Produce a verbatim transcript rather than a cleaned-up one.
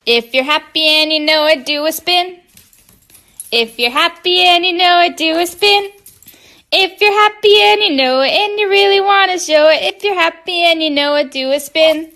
If you're happy and you know it, do a spin. If you're happy and you know it, do a spin. If you're happy and you know it and you really want to show it, if you're happy and you know it, do a spin.